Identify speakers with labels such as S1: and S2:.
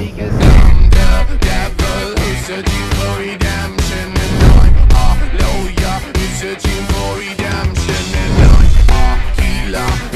S1: Cause I'm the devil who's searching for redemption, and I'm a lawyer who's searching for redemption, and I'm a healer